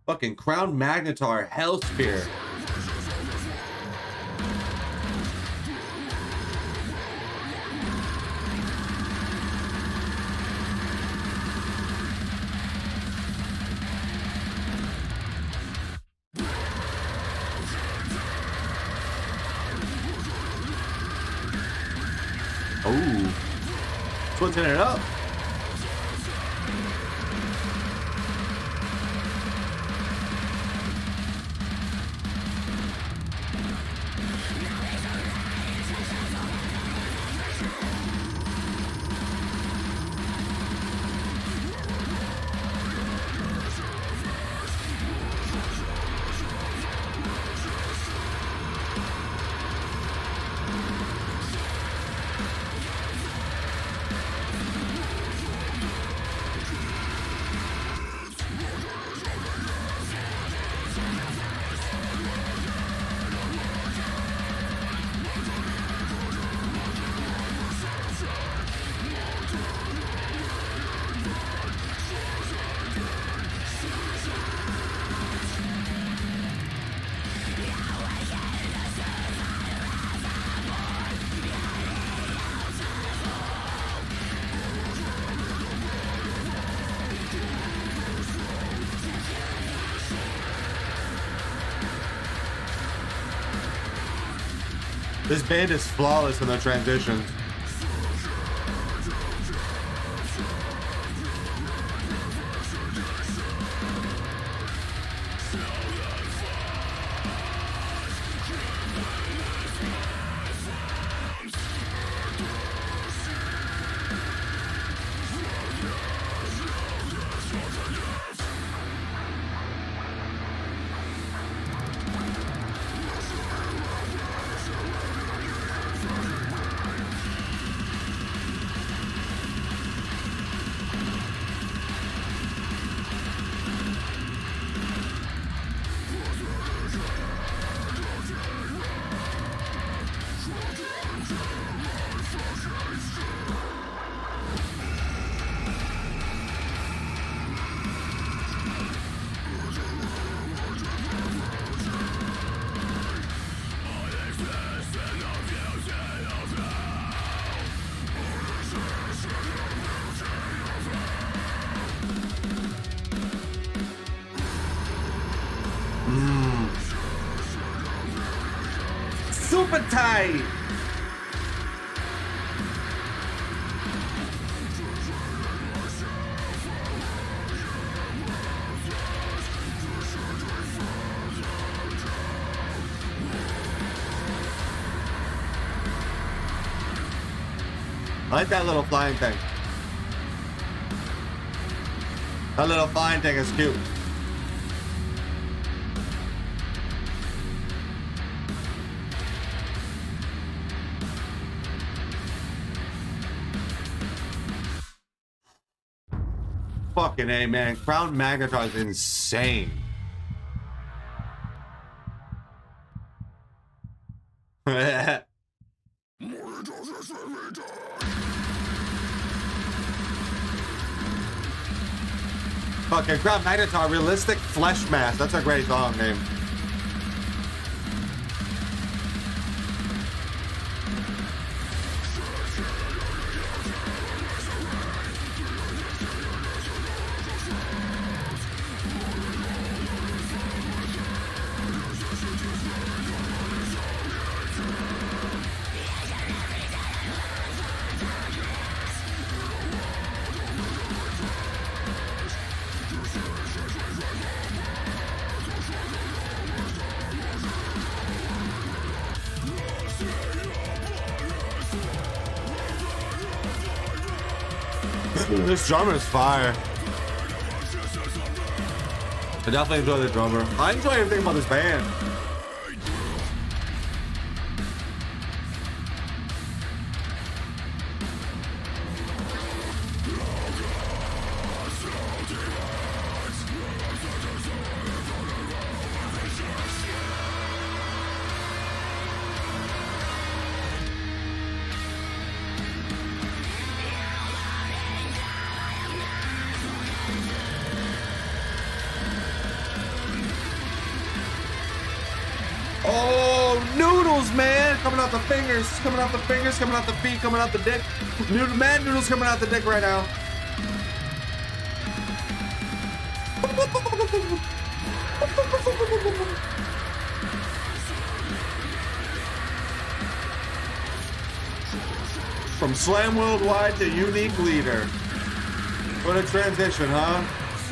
Fucking Crown Magnetar, Hellspear. Oh, switching it up. This band is flawless in their transitions. Super tight. I like that little flying thing. That little flying thing is cute. Fucking A, man. Crown Magnetar is insane. Fucking Crown Magnetar, Realistic Flesh Mass. That's a great song name. This drummer is fire. I definitely enjoy the drummer. I enjoy everything about this band. noodles, man. Coming out the fingers, coming out the fingers, coming out the feet, coming out the dick. Mad noodles coming out the dick right now. From Slam Worldwide to Unique Leader. What a transition, huh?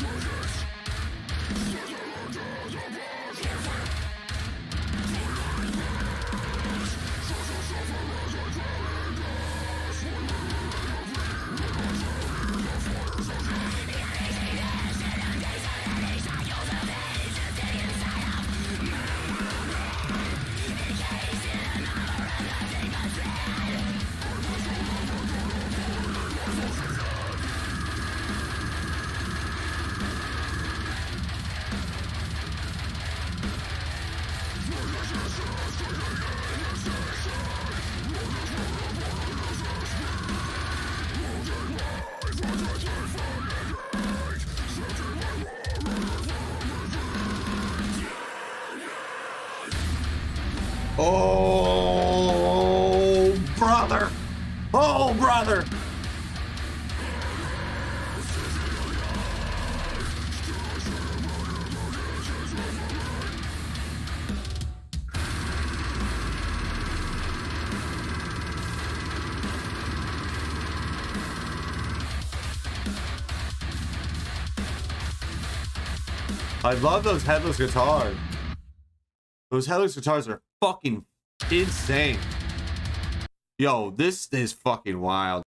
Oh, brother. Oh, brother. I love those headless guitars. Those headless guitars are fucking insane. Yo, this is fucking wild.